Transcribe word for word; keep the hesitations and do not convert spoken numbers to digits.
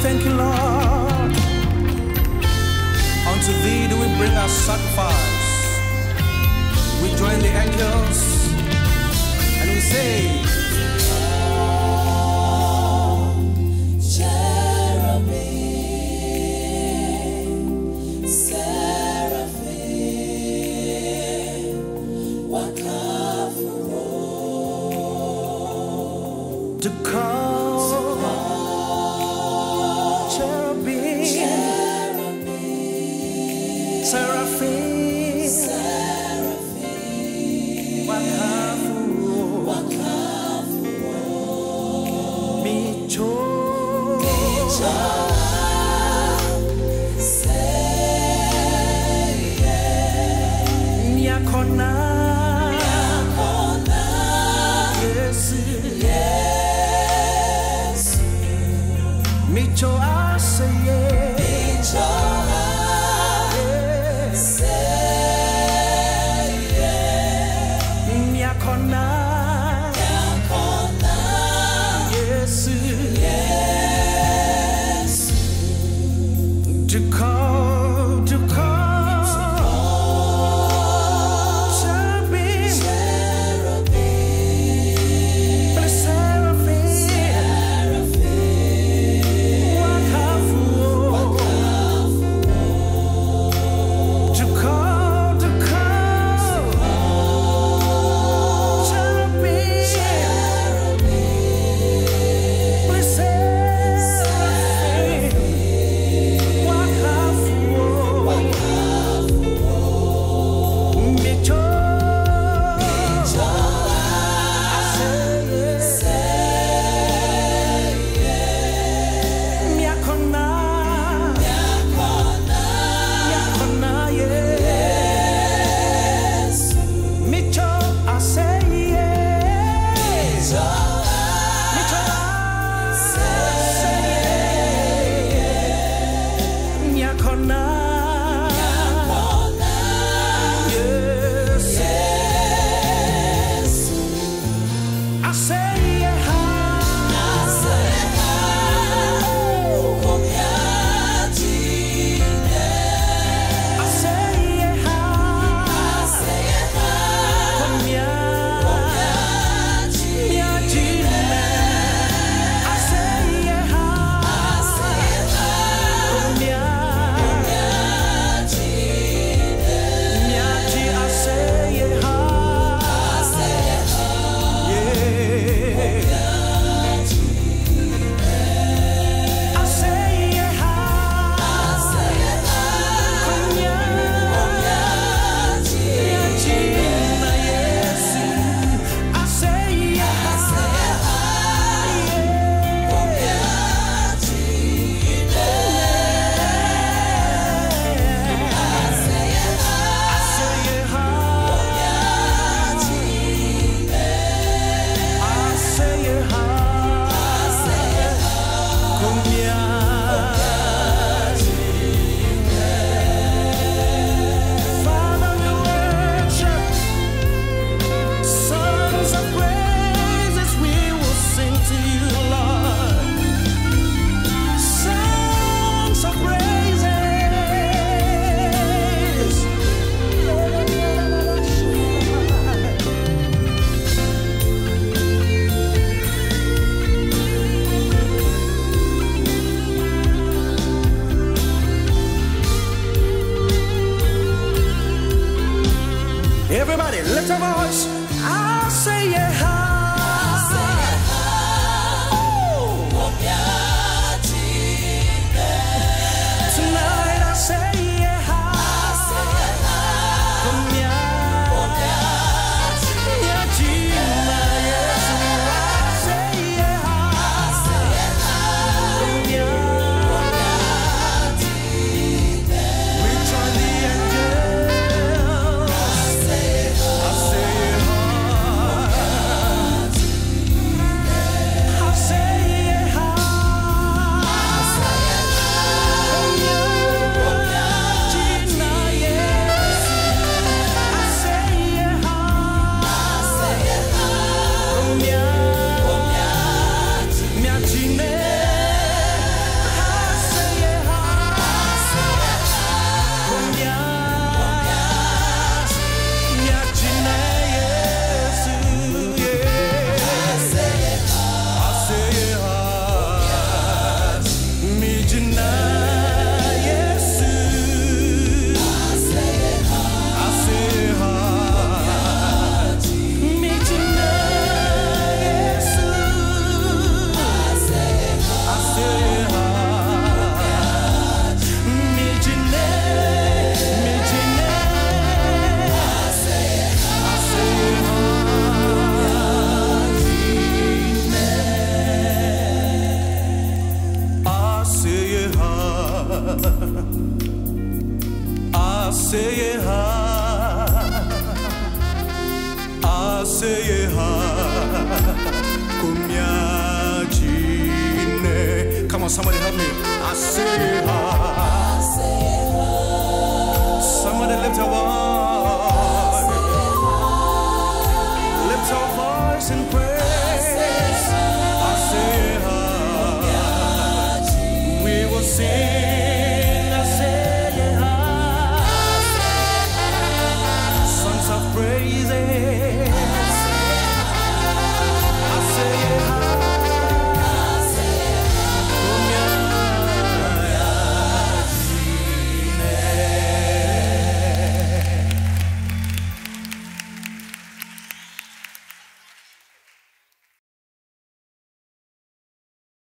thank you, Lord. Unto thee do we bring our sacrifice. We join the angels and we say, Cherubim, Seraphim, what kafo, Dukow, Cherubim, Cherubim, Seraphim, Seraphim, what kafo, what kafo, Misto Misto Aseye, Nyakona, Coda, Yesu, Yesu, Misto Aseye, Misto Aseye, Nyakona, Coda, Yesu, Yesu, Dukow, Dukow, Cherubim, Cherubim, Seraphim, Seraphim, what kafo, Dukow, Dukow, Cherubim, Seraphim, what kafo, Misto Aseye, Nyakona, Nyakona, yeah. Misto Aseye, Misto Aseye, Nyakona, yes. Aseye ha, Aseye ha, komya, myajime. Aseye ha, komya, myaji. Aseye ha, yeah. Aseye ha, komya, myajime. Yesu. Aseye ha, Aseye ha, Aseye ha, komya. Father, we worship. Songs of praises we will sing to you, Lord. Songs of praises. Everybody, lift your voice. I'll say yeah. Tonight I say yeah. Komya, myajima. Yesu. I say yeah. Komya. We join the angels. I say yeah. Somebody help me. I say,